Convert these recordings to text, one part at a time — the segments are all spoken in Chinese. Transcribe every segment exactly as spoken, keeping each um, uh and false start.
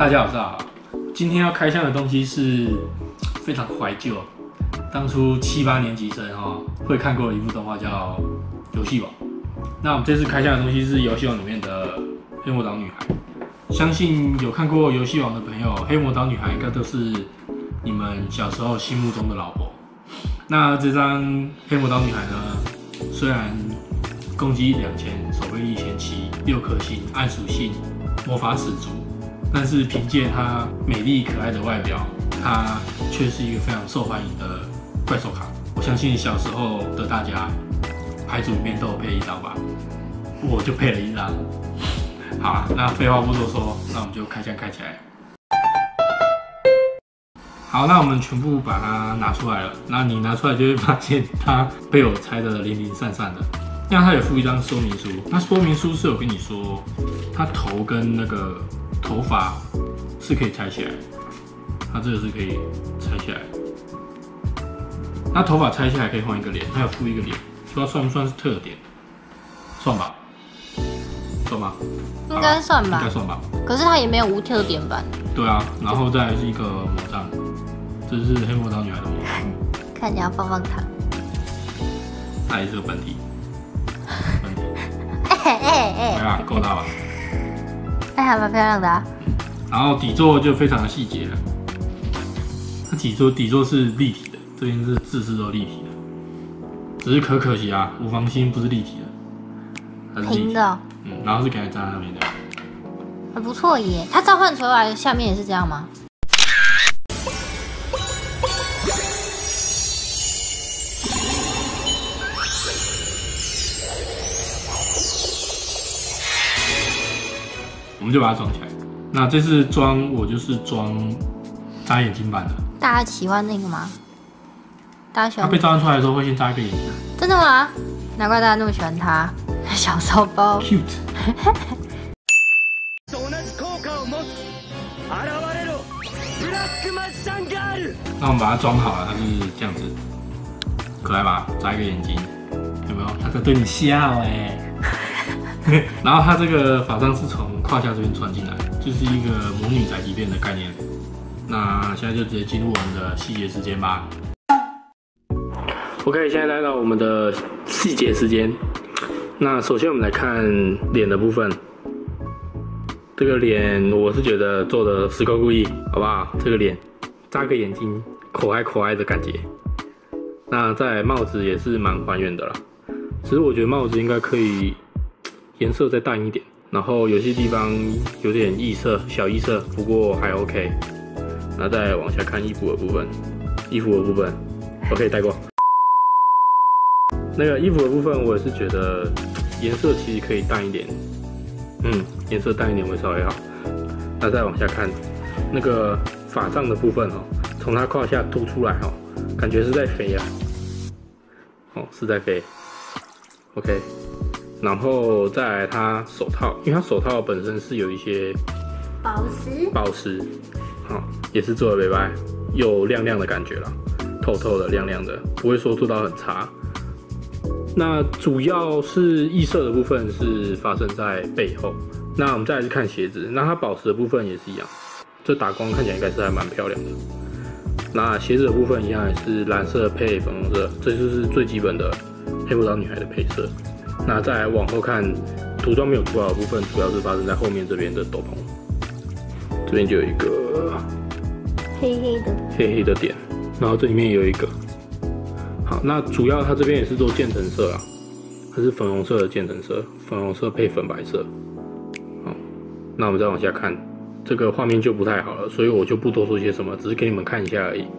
大家好，今天要开箱的东西是非常怀旧，当初七八年级生哈会看过的一部动画叫《游戏王》。那我们这次开箱的东西是《游戏王》里面的黑魔岛女孩。相信有看过《游戏王》的朋友，黑魔岛女孩应该都是你们小时候心目中的老婆。那这张黑魔岛女孩呢，虽然攻击两千，守备力一千七，六颗星，暗属性，魔法使足。但是凭借她美丽可爱的外表，她却是一个非常受欢迎的怪兽卡。我相信小时候的大家，牌组里面都有配一张吧，我就配了一张。好啊，那废话不多说，那我们就开箱开起来。好，那我们全部把它拿出来了。那你拿出来就会发现它被我拆得零零散散的。那它有附一张说明书，那说明书是有跟你说，它头跟那个头发是可以拆起来，它这个是可以拆下来。那头发拆下来可以换一个脸，它有附一个脸，不知道算不算是特点？算吧，算吧， 应该算吧， 应该算吧。 可是它也没有无特点版。 对啊，然后再来是一个魔杖，这是黑魔岛女孩的魔杖， 看你要放放糖。 它也是个本体，本体。 哎哎哎， 对啊，够大吧？ 哎，还蛮漂亮的啊。 然后底座就非常的细节了，它底座底座是立体的，这边是字是都立体的，只是可可惜啊，五芒星不是立体的，它是立体平的哦。 嗯，然后是给它站在那边的。 很不错耶，它召唤出来下面也是这样吗？ 我们就把它装起来。那这次装我就是装扎眼睛版的。 大家喜欢那个吗？大家喜欢？ 它被召唤出来的时候会先扎一个眼睛。 真的吗？难怪大家那么喜欢它，小骚包。 Cute。那我们把它装好了，它是这样子，可爱吧？扎一个眼睛，有没有？它在对你笑哎、欸。然后它这个法杖是从胯下这边穿进来，就是一个魔女宅急便的概念。那现在就直接进入我们的细节时间吧。OK， 现在来到我们的细节时间。那首先我们来看脸的部分。这个脸我是觉得做的实够故意，好不好？这个脸扎个眼睛，可爱可爱的感觉。那在帽子也是蛮还原的啦，只是我觉得帽子应该可以颜色再淡一点，然后有些地方有点异色，小异色，不过还 OK。那再往下看衣服的部分，衣服的部分 OK 带过。那个衣服的部分我也是觉得颜色其实可以淡一点。嗯，颜色淡一点会稍微好。那再往下看，那个法杖的部分哦，从它胯下凸出来哦，感觉是在飞啊。哦，是在飞。OK， 然后再来它手套，因为它手套本身是有一些宝石， 宝石，好、哦，也是做的美白，有亮亮的感觉啦，透透的、亮亮的，不会说做到很差。那主要是异色的部分是发生在背后。那我们再来是看鞋子，那它宝石的部分也是一样，这打光看起来应该是还蛮漂亮的。那鞋子的部分一样也是蓝色配粉红色，这就是最基本的黑魔岛女孩的配色。那再来往后看，涂装没有涂好的部分，主要是发生在后面这边的斗篷，这边就有一个黑黑的黑黑的点，然后这里面有一个。好，那主要它这边也是做渐层色啊，它是粉红色的渐层色，粉红色配粉白色。好，那我们再往下看，这个画面就不太好了，所以我就不多说些什么，只是给你们看一下而已。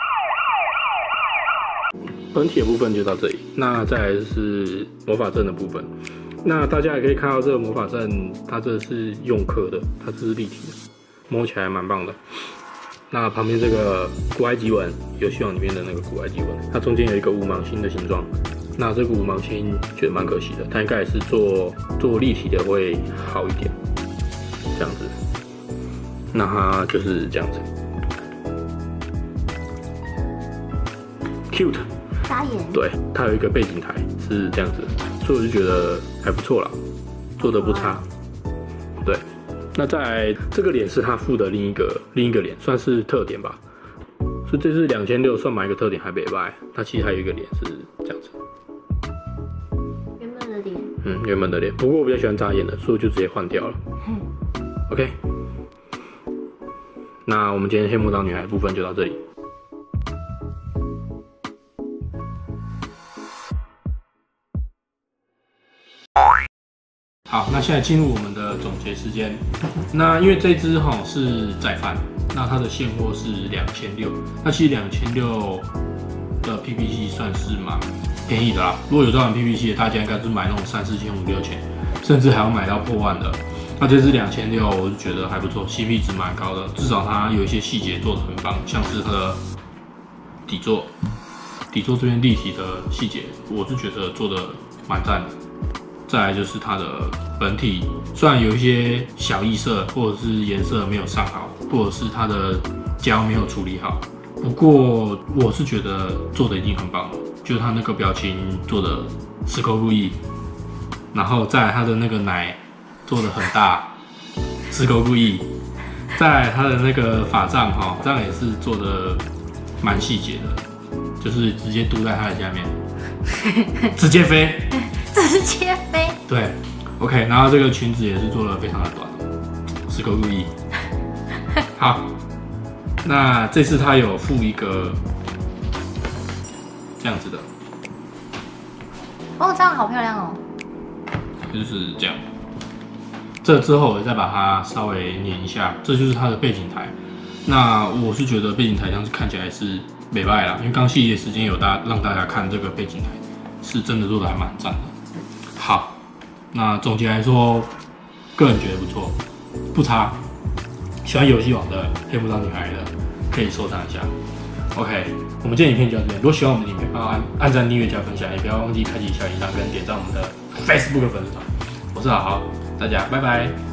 本体的部分就到这里，那再来是魔法阵的部分。那大家也可以看到这个魔法阵，它这是用刻的，它这是立体的，摸起来蛮棒的。那旁边这个古埃及文，游戏王里面的那个古埃及文，它中间有一个五芒星的形状。那这个五芒星觉得蛮可惜的，它应该也是做做立体的会好一点，这样子。那它就是这样子 ，cute。 扎眼。 对，它有一个背景台是这样子，所以我就觉得还不错啦，做的不差。对， 那再来这个脸是它附的另一个另一个脸，算是特点吧。所以这是两千六，算买一个特点还没卖。它其实还有一个脸是这样子， 原本的脸， 嗯，原本的脸。不过我比较喜欢扎眼的，所以我就直接换掉了。OK， 那我们今天黑木岛女孩的部分就到这里。好，那现在进入我们的总结时间。那因为这支哈是再贩，那它的现货是两千六，那其实两千六的 P P C 算是蛮便宜的啦。如果有在玩 P P C 的，大家应该是买那种三四千、五六千，甚至还要买到破万的。那这支两千六，我就觉得还不错 ，C P 值蛮高的，至少它有一些细节做得很棒，像是它的底座，底座这边立体的细节，我是觉得做的蛮赞的。再来就是它的本体，虽然有一些小异色或者是颜色没有上好，或者是它的胶没有处理好，不过我是觉得做的已经很棒了，就是它那个表情做的矢口如意，然后再来它的那个奶做的很大，矢口如意，再来它的那个法杖哈，这样也是做的蛮细节的，就是直接嘟在它的下面，直接飞。 直接飞。 对 ，OK， 然后这个裙子也是做的非常的短，矢口如意。好，那这次它有附一个这样子的， 哦，这样好漂亮哦。 就是这样。这之后我再把它稍微粘一下，这就是它的背景台。那我是觉得背景台这样子看起来是美败啦，因为刚系列时间有大让大家看这个背景台，是真的做的还蛮赞的。好，那总结来说，个人觉得不错，不差。喜欢游戏王的黑木岛女孩的，可以收藏一下。OK， 我们今天影片就到这边。如果喜欢我们的影片，帮我按按赞、订阅、加分享，也不要忘记开启小铃铛跟点赞我们的 Facebook 粉丝团。我是好好，大家拜拜。